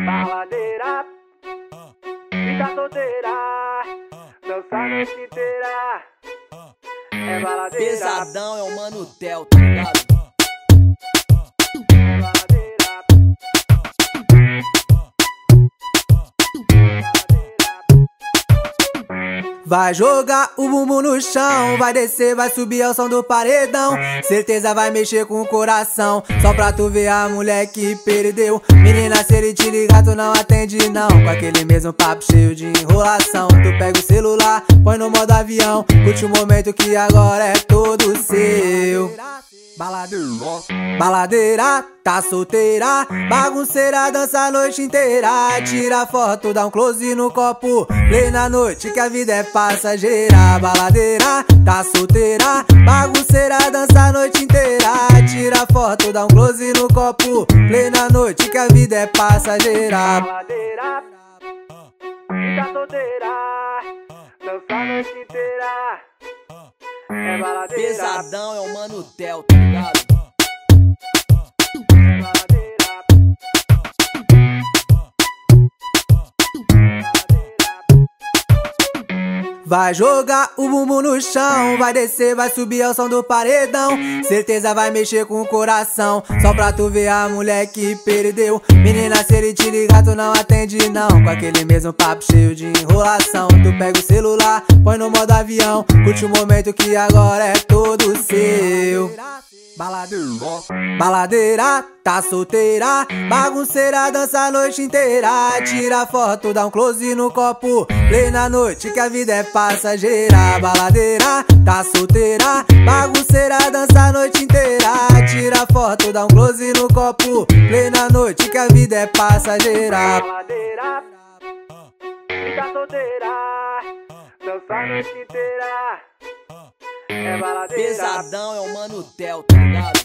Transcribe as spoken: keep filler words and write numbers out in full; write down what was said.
Baladeira, fica solteira, dança a noite inteira. É baladeira. Pesadão é o Mano Tel, tá ligado? É baladeira. Vai jogar o bumbum no chão, vai descer, vai subir ao som do paredão. Certeza vai mexer com o coração, só pra tu ver a mulher que perdeu. Menina, se ele te ligar, tu não atende não, com aquele mesmo papo cheio de enrolação. Tu pega o celular, põe no modo avião, curte o momento que agora é todo seu. Baladeira, baladeira, tá solteira, bagunceira, dança a noite inteira. Tira foto, dá um close no copo, play na noite que a vida é passageira. Baladeira, tá solteira, bagunceira, dança a noite inteira. Tira foto, dá um close no copo, play na noite que a vida é passageira. Baladeira, fica solteira, dança a noite inteira. É baladeira. Pesadão é o Mano Tel, tá ligado? Vai jogar o bumbum no chão, vai descer, vai subir ao som do paredão. Certeza vai mexer com o coração, só pra tu ver a mulher que perdeu. Menina, se ele te ligar, tu não atende não, com aquele mesmo papo cheio de enrolação. Tu pega o celular, põe no modo avião, curte o momento que agora é todo seu. Baladeira, baladeira, tá solteira, bagunceira, dança a noite inteira. Tira foto, dá um close no copo, play na noite que a vida é passageira. Baladeira, tá solteira, bagunceira, dança a noite inteira. Tira foto, dá um close no copo, play na noite que a vida é passageira. Baladeira, fica solteira, dança a noite inteira. É baladeira. Pesadão é o Mano Tel, tá ligado?